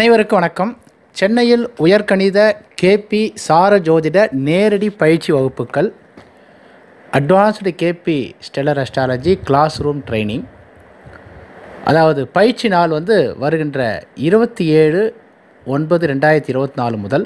அனைவருக்கும் வணக்கம். சென்னையில் உயர்கணித கேபி சார ஜோதிட நேரடி பயிற்சி வகுப்புகள், advanced KP stellar astrology class room training. அதாவது பயிற்சி நாள் வருகின்ற 27/9/2024 முதல்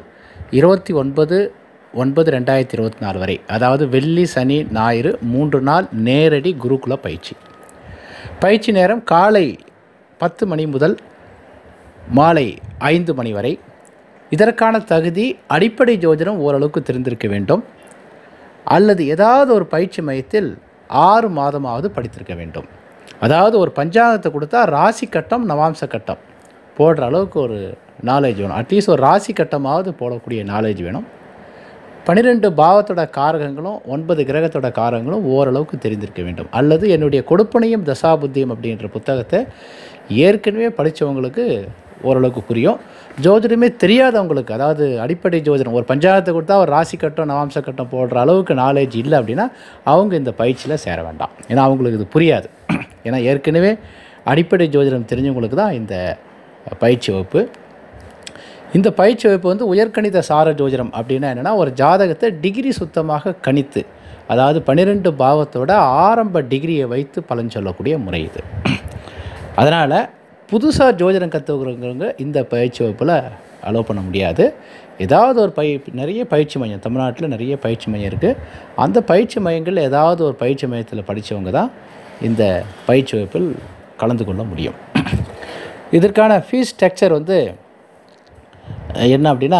29/9/2024 வரை, அதாவது வெள்ளி சனி ஞாயிறு 3 நாள் நேரடி குருகுல பயிற்சி. பயிற்சி நேரம் காலை 10 மணி முதல் மாலை 5 மணி வரை. இதற்கான தகுதி அடிப்படை ஜோதிடம் ஓரளவுக்கு தெரிந்திருக்க வேண்டும், அல்லது ஏதாவது ஒரு பயிற்சி மையத்தில் 6 மாதமாவது படித்திருக்க வேண்டும். அதாவது ஒரு பஞ்சாங்கத்தை கொடுத்தா ராசி கட்டம் நவாம்ச கட்டம் போடுற அளவுக்கு ஒரு நாலேஜ் வேணும். அட்லீஸ்ட் ஒரு ராசி கட்டமாவது போடக்கூடிய நாலேஜ் வேணும். 12 பாவத்தோட காரகங்களும் 9 கிரகத்தோட காரகங்களும் ஓரளவுக்கு தெரிந்திருக்க வேண்டும். அல்லது என்னுடைய கொடுப்பனையும் தசாபுத்தியும் அப்படின்ற புத்தகத்தை ஏற்கனவே படித்தவங்களுக்கு ஓரளவுக்கு புரியும். ஜோதிடமே தெரியாதவங்களுக்கு, அதாவது அடிப்படை ஜோதிடம் ஒரு பஞ்சாங்கத்தை கொடுத்தா ஒரு ராசி கட்டம் நவாம்ச கட்டம் போடுற அளவுக்கு நாலேஜ் இல்லை அப்படின்னா அவங்க இந்த பயிற்சியில் சேர வேண்டாம். ஏன்னா அவங்களுக்கு இது புரியாது. ஏன்னா ஏற்கனவே அடிப்படை ஜோதிடம் தெரிஞ்சவங்களுக்கு தான் இந்த பயிற்சி வகுப்பு. இந்த பயிற்சி வகுப்பு உயர்கணித சார ஜோதிடம் அப்படின்னா என்னென்னா, ஒரு ஜாதகத்தை டிகிரி சுத்தமாக கணித்து, அதாவது 12 பாவத்தோட ஆரம்ப டிகிரியை வைத்து பலன் சொல்லக்கூடிய முறை இது. அதனால் புதுசாக ஜோதிடம் கற்றுக்கிறவங்க இந்த பயிற்சி வகுப்பில் அலோவ் பண்ண முடியாது. ஏதாவது ஒரு நிறைய பயிற்சி மையம் தமிழ்நாட்டில் நிறைய பயிற்சி மையம் இருக்குது. அந்த பயிற்சி மையங்கள் ஏதாவது ஒரு பயிற்சி மையத்தில் படித்தவங்க தான் இந்த பயிற்சி வகுப்பில் கலந்து கொள்ள முடியும். இதற்கான ஃபீஸ் ஸ்ட்ரக்சர் என்ன அப்படின்னா,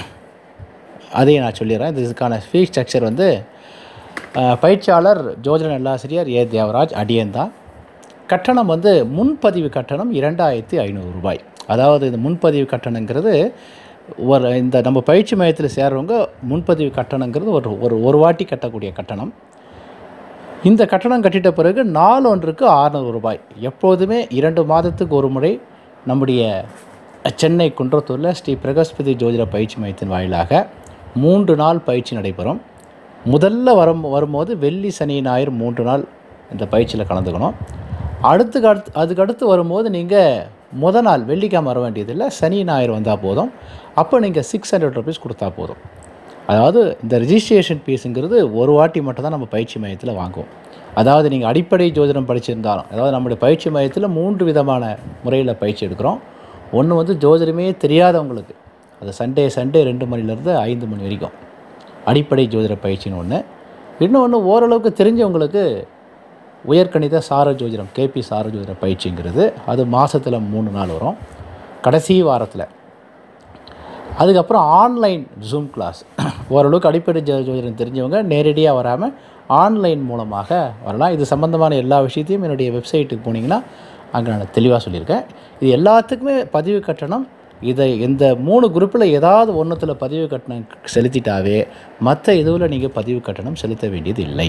அதையும் நான் சொல்லிடுறேன். இதுக்கான ஃபீஸ் ஸ்ட்ரக்சர் பயிற்சியாளர் ஜோதிட நல்லாசிரியர் ஏ தேவராஜ் அடியன்தான். கட்டணம் முன்பதிவு கட்டணம் 2500 ரூபாய். அதாவது இந்த முன்பதிவு கட்டணங்கிறது இந்த நம்ம பயிற்சி மையத்தில் சேர்றவங்க முன்பதிவு கட்டணங்கிறது ஒரு வாட்டி கட்டக்கூடிய கட்டணம். இந்த கட்டணம் கட்டிட்ட பிறகு நாள் ஒன்றுக்கு 600 ரூபாய். எப்போதுமே 2 மாதத்துக்கு ஒரு முறை நம்முடைய சென்னை குன்றத்தூரில் ஸ்ரீ பிரகஸ்பதி ஜோதிட பயிற்சி மையத்தின் வாயிலாக 3 நாள் பயிற்சி நடைபெறும். முதல்ல வரும்போது வெள்ளி சனி ஞாயிறு 3 நாள் இந்த பயிற்சியில் கலந்துக்கணும். அதுக்கடுத்து வரும்போது நீங்கள் நாள் வெள்ளிக்கிழமை வர வேண்டியதில்லை, சனி ஞாயிறு வந்தால் போதும். அப்போ நீங்கள் 600 ருபீஸ் கொடுத்தா போதும். அதாவது இந்த ரிஜிஸ்ட்ரேஷன் ஃபீஸுங்கிறது ஒரு வாட்டி மட்டும் தான் நம்ம பயிற்சி மையத்தில் வாங்குவோம். அதாவது நீங்கள் அடிப்படை ஜோதிடம் படிச்சிருந்தாலும், அதாவது நம்முடைய பயிற்சி மையத்தில் 3 விதமான முறையில் பயிற்சி எடுக்கிறோம். ஒன்று ஜோதிடமே தெரியாதவங்களுக்கு, அது சண்டே 2 மணிலேருந்து 5 மணி வரைக்கும் அடிப்படை ஜோதிட பயிற்சின்னு ஒன்று. இன்னொன்று ஓரளவுக்கு தெரிஞ்சவங்களுக்கு உயர்கணித சார ஜோதிடம் கேபி சார ஜோதிட பயிற்சிங்கிறது, அது மாதத்தில் 3 நாள் வரும், கடைசி வாரத்தில். அதுக்கப்புறம் ஆன்லைன் ஜூம் கிளாஸ். ஓரளவுக்கு அடிப்படை ஜோதிடம் தெரிஞ்சவங்க நேரடியாக வராமல் ஆன்லைன் மூலமாக வரலாம். இது சம்மந்தமான எல்லா விஷயத்தையும் என்னுடைய வெப்சைட்டுக்கு போனீங்கன்னா அங்கே நான் தெளிவாக சொல்லியிருக்கேன். இது எல்லாத்துக்குமே பதிவு கட்டணம். இந்த 3 குரூப்பில் ஏதாவது ஒன்றுத்தில் பதிவு கட்டணம் செலுத்திட்டாவே மற்ற இதுவில் நீங்கள் பதிவு கட்டணம் செலுத்த வேண்டியது இல்லை.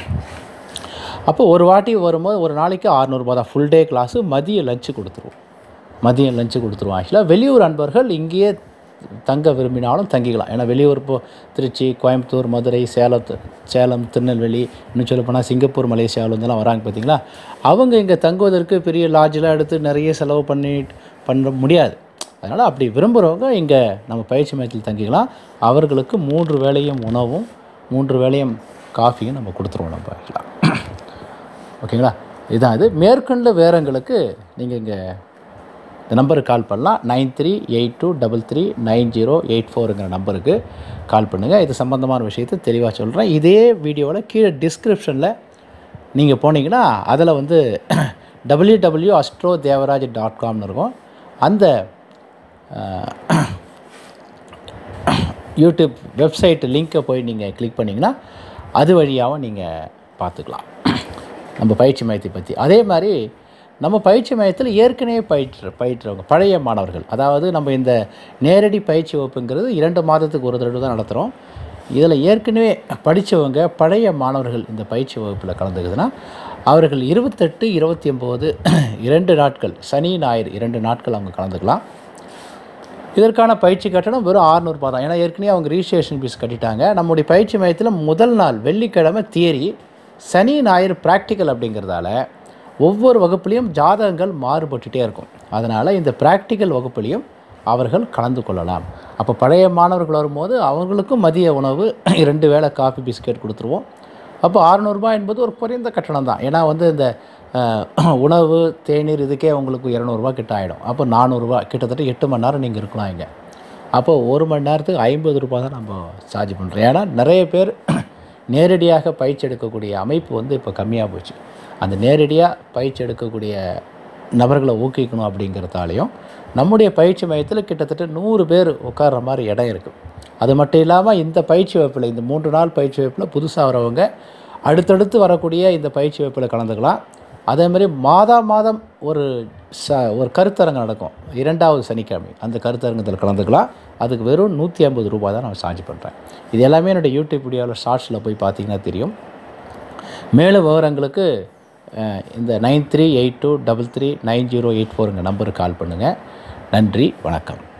அப்போ ஒரு வாட்டி வரும்போது ஒரு நாளைக்கு 600 ரூபா தான். Full day class. மதியம் லஞ்சு கொடுத்துருவோம். ஆக்சுவலாக வெளியூர் அன்பர்கள் இங்கேயே தங்க விரும்பினாலும் தங்கிக்கலாம். ஏன்னா வெளியூர் திருச்சி, கோயம்புத்தூர், மதுரை, சேலம், திருநெல்வேலி, இன்னும் சொல்லப்போனால் சிங்கப்பூர், மலேசியாவிலேருந்துலாம் வராங்க பார்த்தீங்களா. அவங்க இங்கே தங்குவதற்கு பெரிய லாட்ஜெலாம் எடுத்து நிறைய செலவு பண்ண முடியாது. அதனால் அப்படி விரும்புகிறவங்க இங்கே நம்ம பயிற்சி மையத்தில் தங்கிக்கலாம். அவர்களுக்கு 3 வேளையும் உணவும் 3 வேளையும் காஃபியும் நம்ம கொடுத்துருவோம் நம்ம ஆக்சுவலாக. ஓகேங்களா. இதுதான் இது. மேற்கொண்ட விவரங்களுக்கு நீங்கள் இங்கே இந்த நம்பருக்கு கால் பண்ணலாம். 9382339084ங்கிற நம்பருக்கு கால் பண்ணுங்கள். இது சம்மந்தமான விஷயத்தை தெளிவாக சொல்கிறேன். இதே வீடியோவில் கீழே டிஸ்கிரிப்ஷனில் நீங்கள் போனீங்கன்னா அதில் www.astrodevaraj.com இருக்கும். அந்த யூடியூப் வெப்சைட் லிங்க்கை போய் நீங்கள் கிளிக் பண்ணிங்கன்னா அது வழியாகவும் நீங்கள் பார்த்துக்கலாம் நம்ம பயிற்சி மையத்தை பற்றி. அதே மாதிரி நம்ம பயிற்சி மையத்தில் ஏற்கனவே பயிற்றவங்க பழைய மாணவர்கள், அதாவது நம்ம இந்த நேரடி பயிற்சி வகுப்புங்கிறது 2 மாதத்துக்கு ஒரு தடவை தான் நடத்துகிறோம். இதில் ஏற்கனவே படித்தவங்க பழைய மாணவர்கள் இந்த பயிற்சி வகுப்பில் கலந்துக்குதுன்னா அவர்கள் 28, 29 2 நாட்கள், சனி ஞாயிறு 2 நாட்கள் அவங்க கலந்துக்கலாம். இதற்கான பயிற்சி கட்டணம் வெறும் 600 ரூபா தான். ஏன்னா ஏற்கனவே அவங்க ரிஜிஸ்ட்ரேஷன் ஃபீஸ் கட்டிட்டாங்க. நம்முடைய பயிற்சி மையத்தில் முதல் நாள் வெள்ளிக்கிழமை தியரி, சனி ஞாயிறு ப்ராக்டிக்கல் அப்படிங்கிறதால ஒவ்வொரு வகுப்புலேயும் ஜாதகங்கள் மாறுபட்டுகிட்டே இருக்கும். அதனால் இந்த ப்ராக்டிக்கல் வகுப்புலேயும் அவர்கள் கலந்து கொள்ளலாம். அப்போ பழைய மாணவர்கள் வரும்போது அவங்களுக்கும் மதிய உணவு 2 வேளை காஃபி பிஸ்கெட் கொடுத்துருவோம். அப்போ ரூ. 600 என்பது ஒரு குறைந்த கட்டணம் தான். ஏன்னா வந்து இந்த உணவு தேநீர் இதுக்கே உங்களுக்கு ரூ. 200 கிட்ட ஆகிடும். அப்போ ரூ. 400 கிட்டத்தட்ட 8 மணி நேரம் நீங்கள் இருக்கலாம் இங்கே. அப்போது 1 மணி நேரத்துக்கு ரூ. 50 தான் நம்ம சார்ஜ் பண்ணுறோம். ஏன்னா நிறைய பேர் நேரடியாக பயிற்சி எடுக்கக்கூடிய அமைப்பு வந்து இப்போ கம்மியாக போச்சு. அந்த நேரடியாக பயிற்சி எடுக்கக்கூடிய நபர்களை ஊக்குவிக்கணும் அப்படிங்கிறதாலையும் நம்முடைய பயிற்சி மையத்தில் கிட்டத்தட்ட 100 பேர் உட்கார்ற மாதிரி இடம் இருக்குது. அது மட்டும் இல்லாமல் இந்த பயிற்சி வகுப்பில், இந்த 3 நாள் பயிற்சி வகுப்பில் புதுசாக வரவங்க அடுத்தடுத்து வரக்கூடிய இந்த பயிற்சி வகுப்பில் கலந்துக்கலாம். அதேமாதிரி மாதம் ஒரு கருத்தரங்கம் நடக்கும் 2வது சனிக்கிழமை. அந்த கருத்தரங்கத்தில் கலந்துக்கலாம். அதுக்கு வெறும் ரூ. 150 தான் நான் சார்ஜ் பண்ணுறேன். இது எல்லாமே என்னுடைய யூடியூப் வீடியோவில் ஷார்ட்ஸில் போய் பார்த்தீங்கன்னா தெரியும். மேலும் விவரங்களுக்கு இந்த 9382339084 நம்பருக்கு கால் பண்ணுங்கள். நன்றி, வணக்கம்.